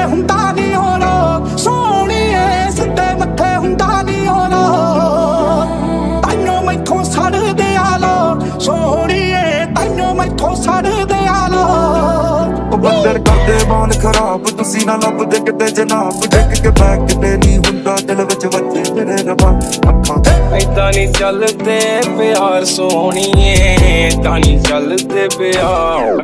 हुंदा नहीं हो लोग सोहणीए सिद्धे मत्थे हुंदा नहीं हो लोग ताइयों मैथों सड़दे आ लोग सोहणीए ताइयों मैथों सड़दे आ लोग बंदर करदे मान खराब तुसी ना लभदे किते जनाब डिग के बैग किते नहीं हुंदा दिल विच वजे तेरे रबा अखां ऐदां नहीं चलदे प्यार सोहणीए ऐदां नहीं चलदे प्यार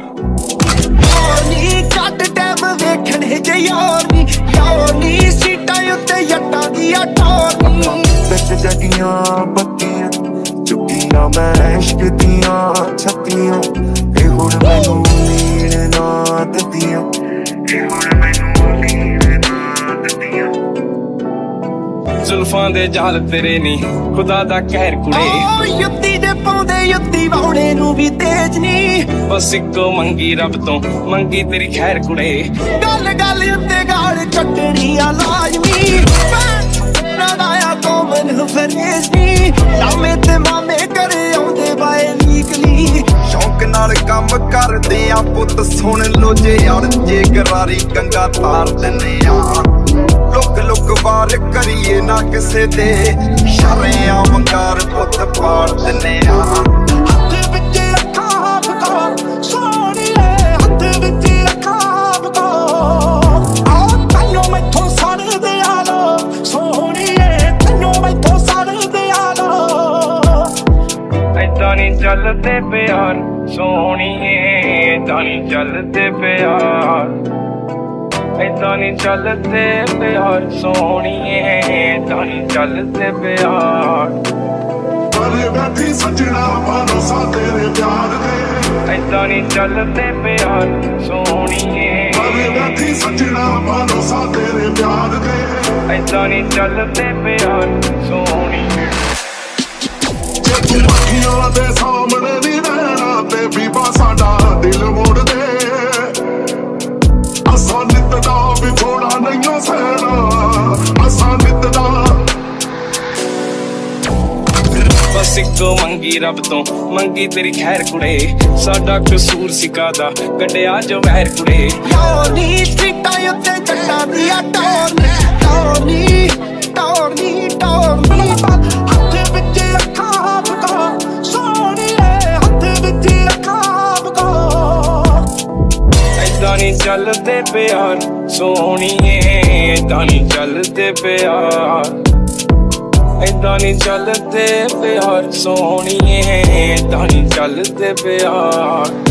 नी कट टैब वेखणे जे यार नी सीटां उत्ते जट्टां दियां टोर बिच जगियां बत्तियां चुकियां मैं इश्क दियां छत्तियां ए हुण मैनूं नीड़ ना दित्तियां ए हुण मैनूं नीड़ ना दित्तियां जुल्फां दे जाल तेरे नी खुदा दा कहर कुड़े युत्ती दे पाउंदे युत्ती वाउणे नूं भी तेज नी बस इक्को मंगी रब तो मंगी तेरी खैर कुड़े गल गल उत्ते गाल कट्टणी आ लाजमी नाया कॉमन फरेज नी लामे ते मामे करे आउंदे बाए लीकली शौक नाल काम करदे आ पुੱਤ सुन लो जे यार जे गरारी गंगा तार दिंदे आ लुक लुक वार करिए ना किसे दे शर्या वंगार पुੱਤ पाड़ दिंदे आ हथ विच रखा आपको सोहणीए हथ विच रखा आपको आ ताइयों मैथों सड़दे आ लोग सोहणीए ताइयों मैथों सड़दे आ लोग ऐदां नहीं चलदे प्यार सोहणीए ऐदां नहीं चलदे प्यार ऐदां नहीं चलदे प्यार सोहणीए ऐदां नहीं चलदे प्यार बैठी सजना भरोसा तेरे प्यार दे ऐदां नहीं चलदे प्यार सोहणीए बैठी सजना भरोसा तेरे प्यार दे ऐदां नहीं चलदे प्यार सोहणीए जे तू अखियां दे सामने नी रहना ते बीबा साडा दिल मोड़ दे असा नित दा विछोड़ा नहीं सहना असा नित दा बस इक्को मंगी रब तो मंगी तेरी खैर कुड़े साडा कसूर सिकादा कड्डिया जो वैर कुड़े नी सीटां उत्ते जट्टां दियां टोर नी हथ विच रखा आपको सोहणीए हथ विच रखा आपको ऐदां नहीं चलदे प्यार सोहणीए ऐदां नहीं चलदे प्यार ऐदां नहीं चलदे प्यार सोहणीए ऐदां नहीं चलदे प्यार